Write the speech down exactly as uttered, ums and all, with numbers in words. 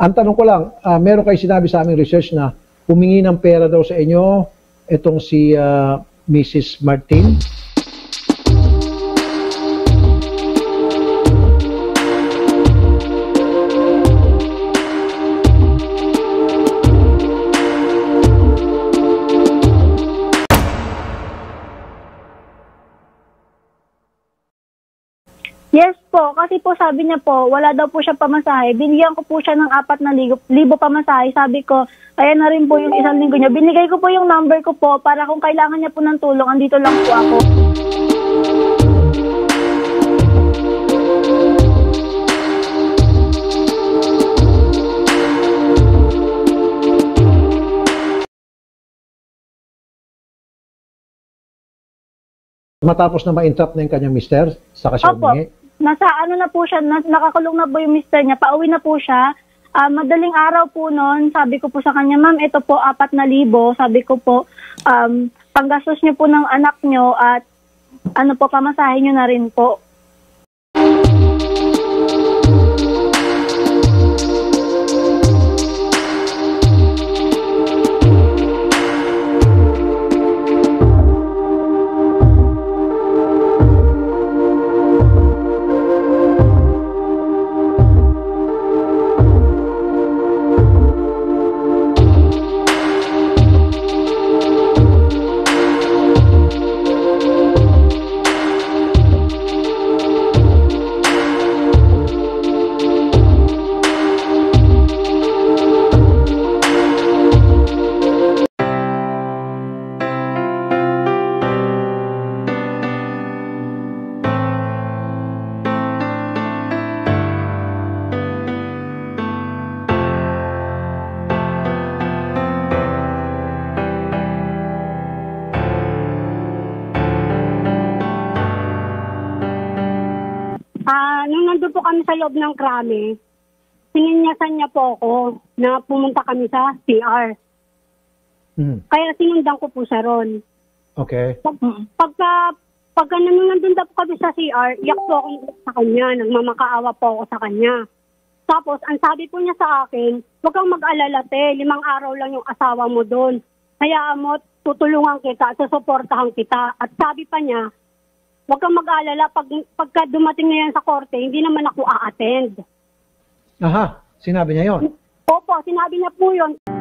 Ang tanong ko lang, uh, meron kayo sinabi sa aming research na humingi ng pera daw sa inyo itong si uh, Missus Martin? Yes po, kasi po sabi niya po, wala daw po siya pamasahe. Binigyan ko po siya ng apat na libo, libo pamasahe. Sabi ko, kaya na rin po yung isang linggo niya. Binigay ko po yung number ko po para kung kailangan niya po ng tulong, andito lang po ako. Matapos na ma-entrap na yung kanyang mister, saka siya Opo, humingi? nasa ano na po siya, na, nakakulong na po yung mister niya, pauwi na po siya. Uh, madaling araw po noon, sabi ko po sa kanya, ma'am, ito po apat na libo. Sabi ko po, um, panggastos niyo po ng anak niyo at ano po, pamasahin niyo na rin po. Ah, nung nandun po kami sa loob ng krami, sininyasan niya po ako na pumunta kami sa C R. Hmm. Kaya sinundan ko po siya ron. Okay. Pag, pagka, pagka nung nandun na po kami sa C R, iyak po ako sa kanya, nagmamakaawa po ako sa kanya. Tapos, ang sabi po niya sa akin, huwag kang mag-alala, te, limang araw lang yung asawa mo doon. Hayaan mo, tutulungan kita, susuportahan kita. At sabi pa niya, huwag kang mag-aalala, pag, pagka dumating na yan sa korte, hindi naman ako a-attend. Aha, sinabi niya yon. Opo, sinabi niya po yun.